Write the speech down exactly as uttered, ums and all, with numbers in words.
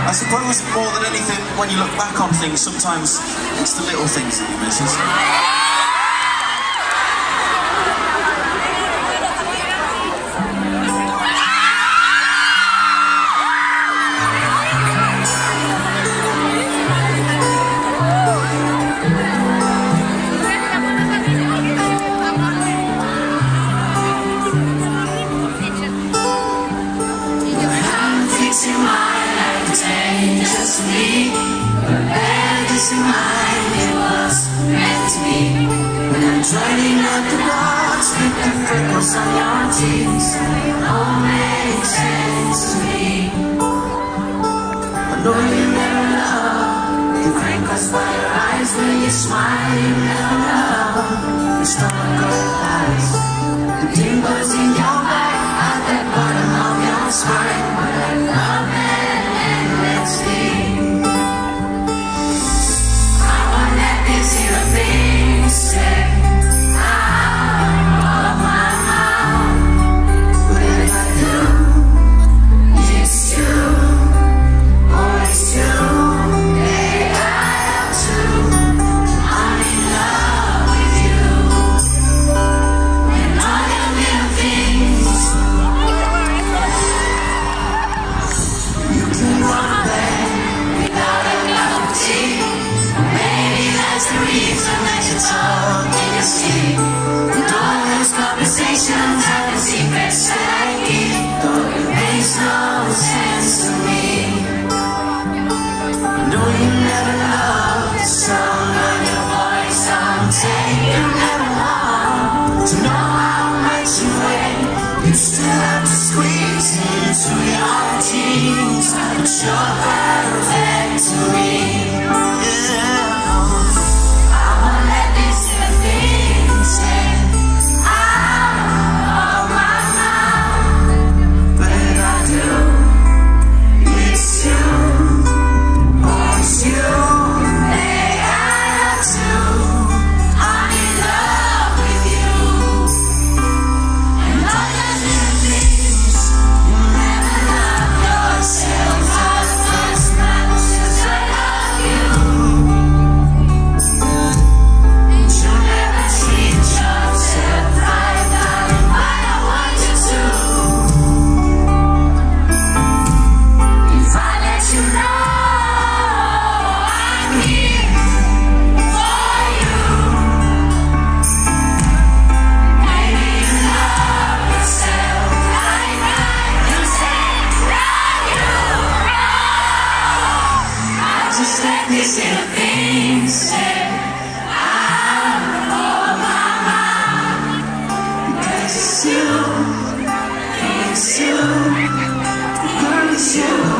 I suppose more than anything, when you look back on things, sometimes it's the little things that you miss. Joining up the dots with the freckles on your cheeks, all makes sense to me. I know you never love the crinkles by your eyes when you smile. You never love the stronger eyes, the dimples in your back at the bottom of your spine. But I love it endlessly. I won't let this human being stay. You're perfect to me. Yeah. I won't let these things stay out of my mouth. But if I do, it's you, oh it's you. Hey, I have to. I'm in love with you. And all those little things you'll never love yourself. Just let these little things stay out of my mind. Because it's you, it's you, girl, it's you.